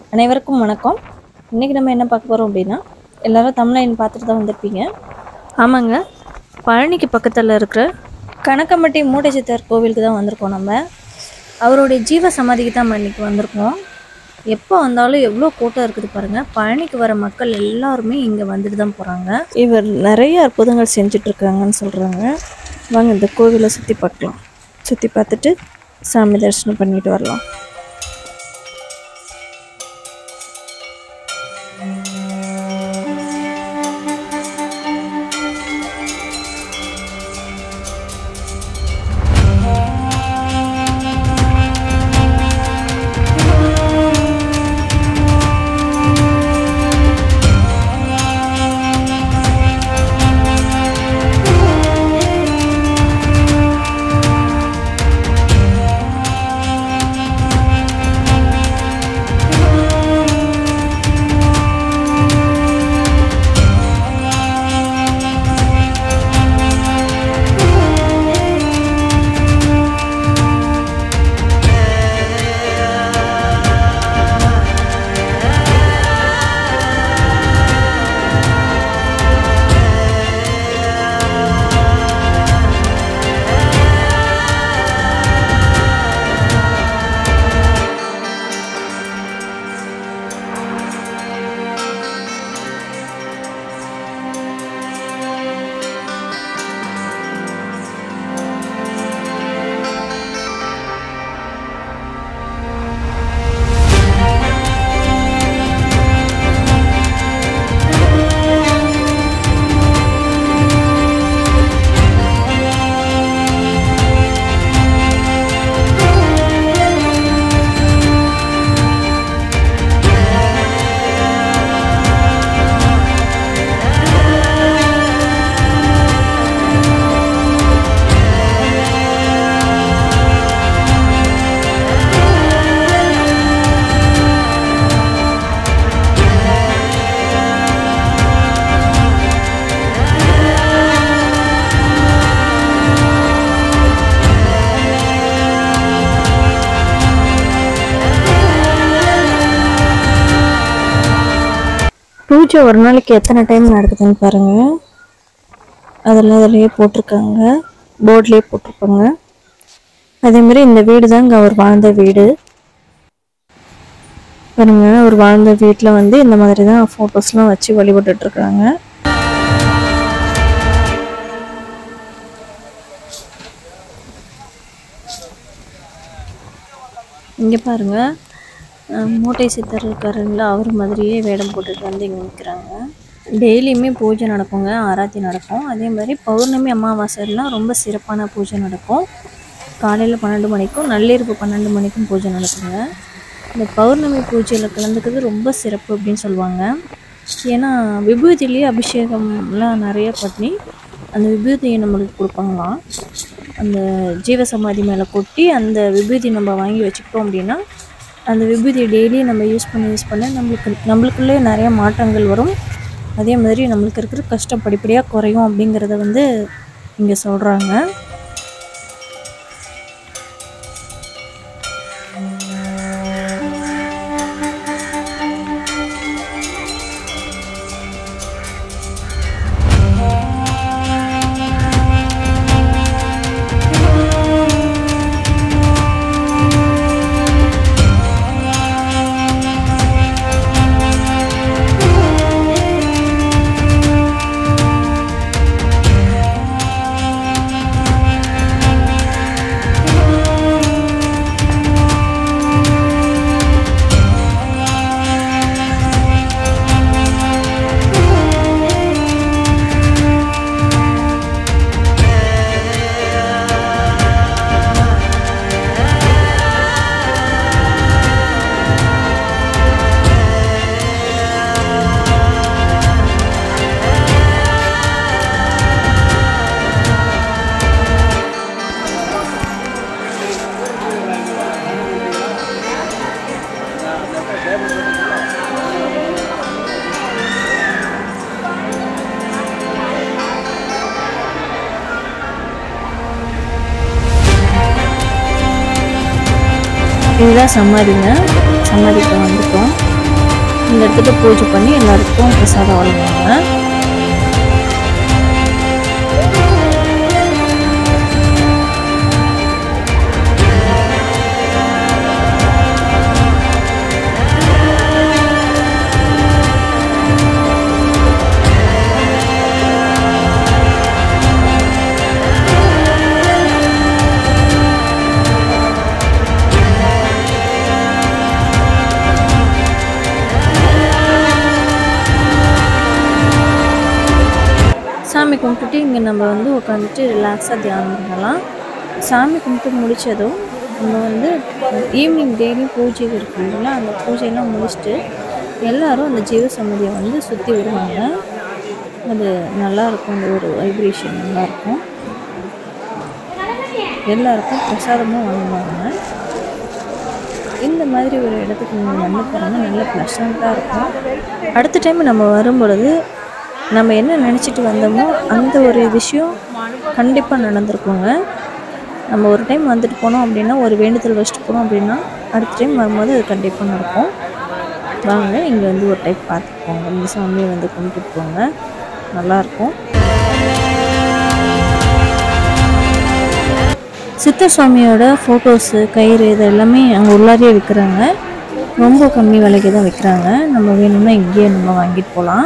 அனைவருக்கும் வணக்கம். இன்றைக்கி நம்ம என்ன பார்க்க போகிறோம் அப்படின்னா, எல்லோரும் தமிழ்லைன் பார்த்துட்டு தான் வந்திருப்பீங்க. ஆமாங்க, பழனிக்கு பக்கத்தில் இருக்கிற கணக்கம்பட்டி மூட்டை சித்தர் கோவிலுக்கு தான் வந்திருக்கோம். நம்ம அவருடைய ஜீவ சமாதிக்கு தான் நம்ம இன்றைக்கி வந்திருக்கோம். எப்போ வந்தாலும் எவ்வளோ கூட்டம் இருக்குது பாருங்கள். பழனிக்கு வர மக்கள் எல்லாருமே இங்கே வந்துட்டு தான் போகிறாங்க. இவர் நிறைய அற்புதங்கள் செஞ்சிட்ருக்காங்கன்னு சொல்கிறாங்க. வாங்க இந்த கோவிலை சுற்றி பார்க்கலாம். சுற்றி பார்த்துட்டு சாமி தரிசனம் பண்ணிட்டு வரலாம். பூஜை ஒரு நாளைக்கு எத்தனை டைம் நடக்குதுன்னு பாருங்கள். அதிலேயே போட்டிருக்காங்க, போர்ட்லேயே போட்டிருப்பாங்க. அதேமாதிரி இந்த வீடு தாங்க அவர் வாழ்ந்த வீடு பாருங்க. அவர் வாழ்ந்த வீட்டில் இந்த மாதிரி தான் ஃபோட்டோஸ்லாம் வச்சு வழிபட்டுருக்குறாங்க. இங்கே பாருங்கள், மூட்டை சித்தர் இருக்காருங்களா, அவர் மாதிரியே வேடம் போட்டுட்டு இங்கே நிற்கிறாங்க. டெய்லியுமே பூஜை நடக்குங்க, ஆராத்தி நடக்கும். அதே மாதிரி பௌர்ணமி அமாவாசைலாம் ரொம்ப சிறப்பான பூஜை நடக்கும். காலையில் 12 மணிக்கும் நள்ளிரவு 12 மணிக்கும் பூஜை நடக்குங்க. இந்த பௌர்ணமி பூஜையில் கலந்துக்கிறது ரொம்ப சிறப்பு அப்படின்னு சொல்லுவாங்க. ஏன்னா விபூதியிலேயே அபிஷேகம்லாம் நிறைய பண்ணி அந்த விபூதியை நம்மளுக்கு கொடுப்பாங்களாம். அந்த ஜீவசமாதி மேலே கொட்டி அந்த விபூதி நம்ம வாங்கி வச்சுக்கிட்டோம் அப்படின்னா அந்த விபூதியை டெய்லி நம்ம யூஸ் பண்ண நம்மளுக்குள்ளே நிறைய மாற்றங்கள் வரும். அதே மாதிரி நம்மளுக்கு இருக்கிற கஷ்டம் படிப்படியாக குறையும் அப்படிங்கிறத இங்கே சொல்கிறாங்க. இதுதான் சமாதிங்க. சமாதிக்கு வந்துட்டோம். கொடுத்துட்டு பூஜை பண்ணி எல்லாருக்கும் பிரசாதம் வழங்குவாங்க. சாமி கும்பிட்டுட்டு இங்கே நம்ம வந்து உட்காந்துட்டு ரிலாக்ஸாக தியானம் பண்ணலாம். சாமி கும்பிட்டு முடித்ததும் நம்ம வந்து ஈவினிங் டெய்லியும் பூஜை இருக்கு இல்லைங்களா, அந்த பூஜையெல்லாம் முடிச்சுட்டு எல்லோரும் அந்த ஜீவசமாதியை வந்து சுற்றி விடுவாங்க. அது நல்லாயிருக்கும், அந்த ஒரு வைப்ரேஷன் நல்லாயிருக்கும். எல்லாருக்கும் பிரசாதமும் வாங்குவாங்க. இந்த மாதிரி ஒரு இடத்துக்கு நீங்கள் வந்து பாருங்கள், நல்ல ப்ளசண்ட்டாக இருக்கும். அடுத்த டைம் நம்ம வரும்பொழுது நம்ம என்ன நினச்சிட்டு வந்தோமோ அந்த ஒரு விஷயம் கண்டிப்பாக நடந்திருக்குங்க. நம்ம ஒரு டைம் வந்துட்டு போனோம் அப்படின்னா, ஒரு வேண்டுதல் வச்சுட்டு போனோம் அப்படின்னா, அடுத்த டைம் வரும்போது அது கண்டிப்பாக நடக்கும். வாங்க இங்கே வந்து ஒரு டைம் பார்த்துட்டு போங்க, இந்த சாமியை வந்து கும்பிட்டுட்டு போங்க, நல்லாயிருக்கும். சித்தர் சுவாமியோட ஃபோட்டோஸு, கயிறு இது எல்லாமே அங்கே உள்ளாரியே விற்கிறாங்க. ரொம்ப கம்மி விலைக்கு தான் விற்கிறாங்க. நம்ம வேணும்னா இங்கேயே நம்ம வாங்கிட்டு போகலாம்.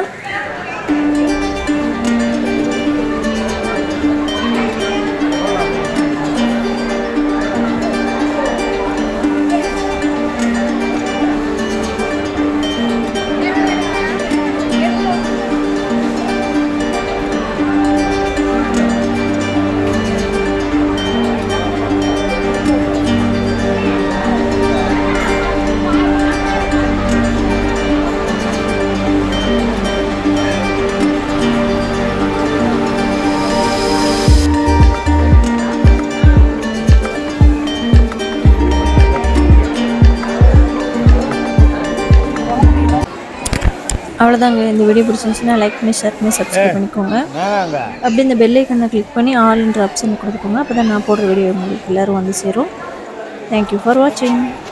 அவ்வளோதாங்க. இந்த வீடியோ பிடிச்சிருந்துச்சுன்னா லைக் பண்ணி, ஷேர் பண்ணி, சப்ஸ்கிரைப் பண்ணிக்கோங்க. அப்படி இந்த பெல் ஐக்கனை கிளிக் பண்ணி ஆல்ன்ற ஆப்ஷன் கொடுத்துக்கோங்க. அப்போ தான் நான் போடுற வீடியோ உங்களுக்கு எல்லோரும் வந்து சேரும். தேங்க்யூ ஃபார் வாட்சிங்.